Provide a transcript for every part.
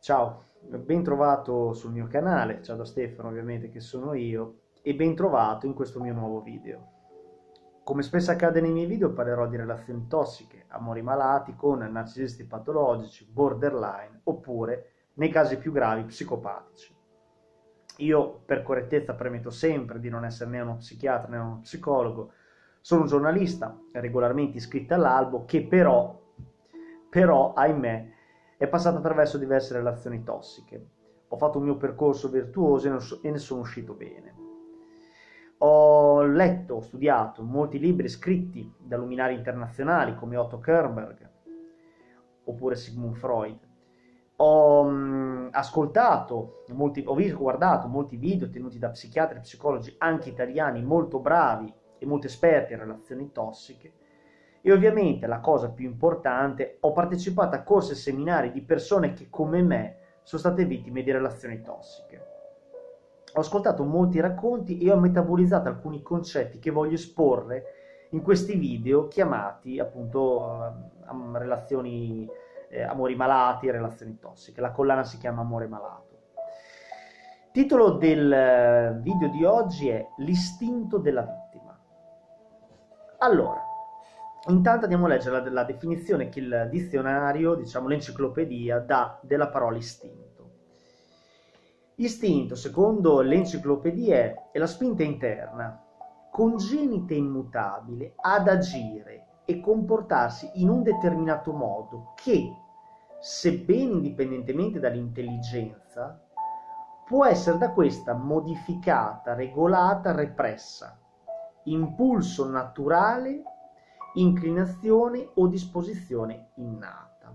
Ciao, ben trovato sul mio canale, ciao da Stefano ovviamente che sono io e ben trovato in questo mio nuovo video. Come spesso accade nei miei video parlerò di relazioni tossiche, amori malati con narcisisti patologici, borderline oppure, nei casi più gravi, psicopatici. Io per correttezza premetto sempre di non essere né uno psichiatra né uno psicologo, sono un giornalista regolarmente iscritto all'albo che però ahimè è passato attraverso diverse relazioni tossiche. Ho fatto un mio percorso virtuoso e ne sono uscito bene. Ho letto, ho studiato molti libri scritti da luminari internazionali come Otto Kernberg oppure Sigmund Freud. Ho ascoltato, guardato molti video tenuti da psichiatri e psicologi anche italiani molto bravi e molto esperti in relazioni tossiche e ovviamente la cosa più importante, ho partecipato a corsi e seminari di persone che come me sono state vittime di relazioni tossiche. Ho ascoltato molti racconti e ho metabolizzato alcuni concetti che voglio esporre in questi video chiamati appunto relazioni, amori malati e relazioni tossiche. La collana si chiama Amore malato. Il titolo del video di oggi è L'istinto della vittima. Allora, intanto andiamo a leggere la definizione che il dizionario, diciamo l'enciclopedia, dà della parola istinto. Istinto, secondo l'enciclopedia, è la spinta interna, congenita e immutabile, ad agire e comportarsi in un determinato modo che, sebbene indipendentemente dall'intelligenza, può essere da questa modificata, regolata, repressa. Impulso naturale, inclinazione o disposizione innata.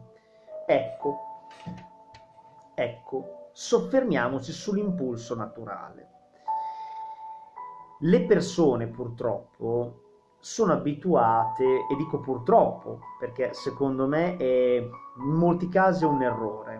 Ecco, soffermiamoci sull'impulso naturale. Le persone purtroppo sono abituate, e dico purtroppo perché secondo me è in molti casi è un errore,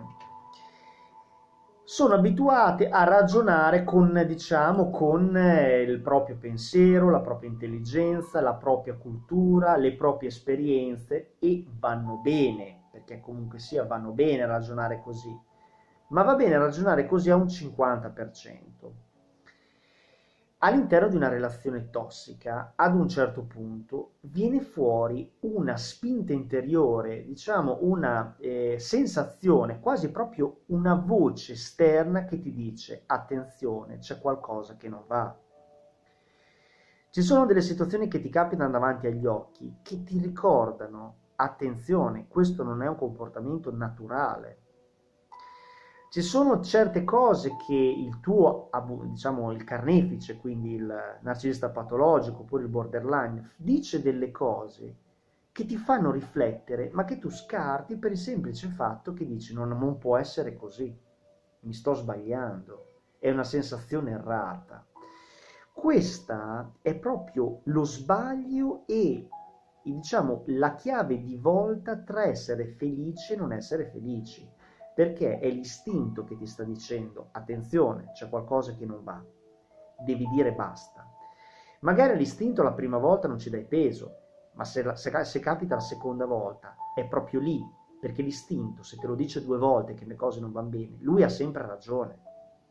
sono abituate a ragionare con, diciamo, con il proprio pensiero, la propria intelligenza, la propria cultura, le proprie esperienze e vanno bene, perché comunque sia vanno bene ragionare così, ma va bene ragionare così a un 50%. All'interno di una relazione tossica, ad un certo punto, viene fuori una spinta interiore, diciamo una sensazione, quasi proprio una voce esterna che ti dice attenzione, c'è qualcosa che non va. Ci sono delle situazioni che ti capitano davanti agli occhi, che ti ricordano attenzione, questo non è un comportamento naturale. Ci sono certe cose che il tuo, diciamo, il carnefice, quindi il narcisista patologico oppure il borderline, dice delle cose che ti fanno riflettere, ma che tu scarti per il semplice fatto che dici non può essere così, mi sto sbagliando, è una sensazione errata. Questa è proprio lo sbaglio e, diciamo, la chiave di volta tra essere felici e non essere felici. Perché è l'istinto che ti sta dicendo attenzione, c'è qualcosa che non va, devi dire basta. Magari l'istinto la prima volta non ci dai peso, ma se capita la seconda volta è proprio lì, perché l'istinto, se te lo dice 2 volte che le cose non vanno bene, lui ha sempre ragione.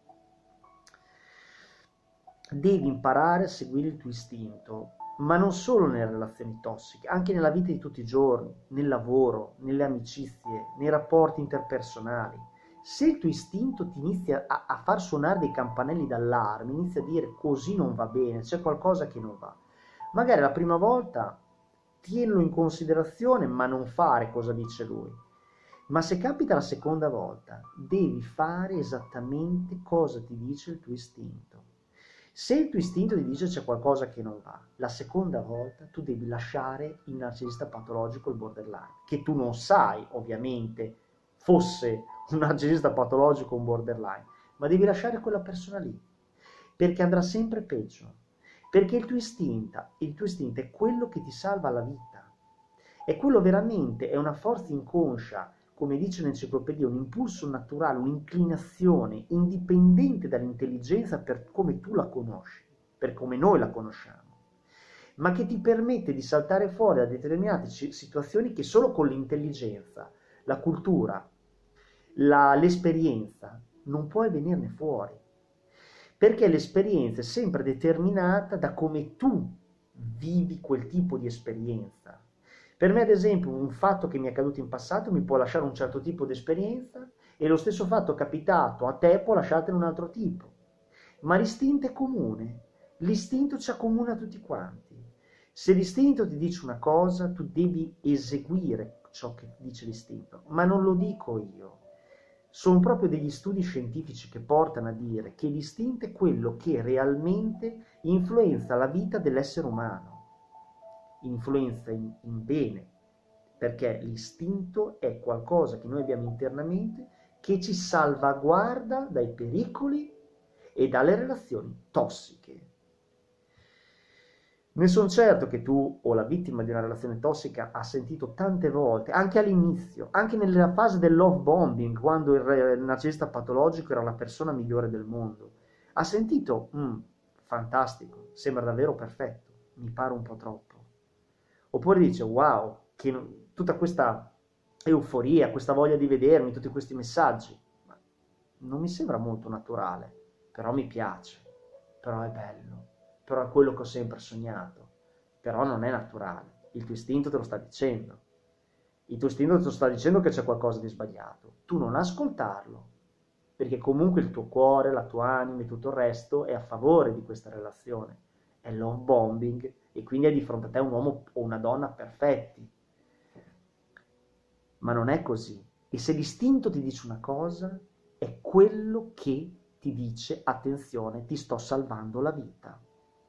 Devi imparare a seguire il tuo istinto, ma non solo nelle relazioni tossiche, anche nella vita di tutti i giorni, nel lavoro, nelle amicizie, nei rapporti interpersonali. Se il tuo istinto ti inizia a far suonare dei campanelli d'allarme, inizia a dire così non va bene, c'è qualcosa che non va, magari la prima volta tienilo in considerazione, ma non fare cosa dice lui. Ma se capita la seconda volta, devi fare esattamente cosa ti dice il tuo istinto. Se il tuo istinto ti dice c'è qualcosa che non va, la seconda volta tu devi lasciare il narcisista patologico, il borderline, che tu non sai ovviamente fosse un narcisista patologico o un borderline, ma devi lasciare quella persona lì, perché andrà sempre peggio, perché il tuo istinto è quello che ti salva la vita, è quello veramente, è una forza inconscia, come dice l'enciclopedia, un impulso naturale, un'inclinazione indipendente dall'intelligenza per come tu la conosci, per come noi la conosciamo, ma che ti permette di saltare fuori da determinate situazioni che solo con l'intelligenza, la cultura l'esperienza, non puoi venirne fuori, perché l'esperienza è sempre determinata da come tu vivi quel tipo di esperienza. Per me, ad esempio, un fatto che mi è accaduto in passato mi può lasciare un certo tipo di esperienza e lo stesso fatto capitato a te può lasciartene un altro tipo. Ma l'istinto è comune, l'istinto ci accomuna tutti quanti. Se l'istinto ti dice una cosa, tu devi eseguire ciò che dice l'istinto, ma non lo dico io. Sono proprio degli studi scientifici che portano a dire che l'istinto è quello che realmente influenza la vita dell'essere umano, influenza in bene, perché l'istinto è qualcosa che noi abbiamo internamente che ci salvaguarda dai pericoli e dalle relazioni tossiche. Ne sono certo che tu o la vittima di una relazione tossica ha sentito tante volte, anche all'inizio, anche nella fase del love bombing, quando il narcisista patologico era la persona migliore del mondo, ha sentito, fantastico, sembra davvero perfetto, mi pare un po' troppo. Oppure dice, wow, tutta questa euforia, questa voglia di vedermi, tutti questi messaggi, ma non mi sembra molto naturale, però mi piace, però è bello, però è quello che ho sempre sognato, però non è naturale, il tuo istinto te lo sta dicendo, il tuo istinto te lo sta dicendo che c'è qualcosa di sbagliato, tu non ascoltarlo, perché comunque il tuo cuore, la tua anima e tutto il resto è a favore di questa relazione, è love bombing e quindi è di fronte a te un uomo o una donna perfetti, ma non è così, e se l'istinto ti dice una cosa, è quello che ti dice, attenzione, ti sto salvando la vita.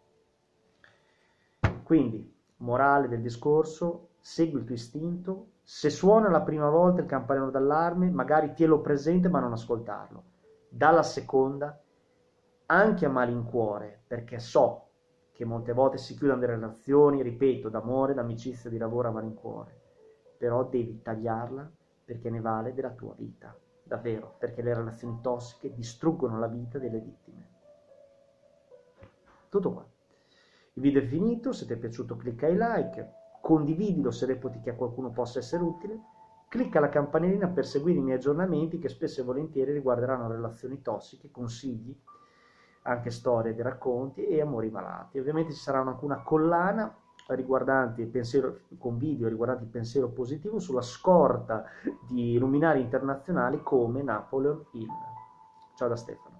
Quindi, morale del discorso, segui il tuo istinto, se suona la prima volta il campanello d'allarme, magari tienilo presente ma non ascoltarlo. Dalla seconda, anche a malincuore, perché so che molte volte si chiudono delle relazioni, ripeto, d'amore, d'amicizia, di lavoro a malincuore, però devi tagliarla perché ne vale della tua vita, davvero, perché le relazioni tossiche distruggono la vita delle vittime. Tutto qua. Il video è finito, se ti è piaciuto clicca ai like, condividilo se reputi che a qualcuno possa essere utile, clicca la campanellina per seguire i miei aggiornamenti che spesso e volentieri riguarderanno relazioni tossiche, consigli, anche storie di racconti e amori malati. Ovviamente ci sarà anche una collana riguardanti il pensiero, con video riguardanti il pensiero positivo sulla scorta di luminari internazionali come Napoleon Hill. Ciao da Stefano.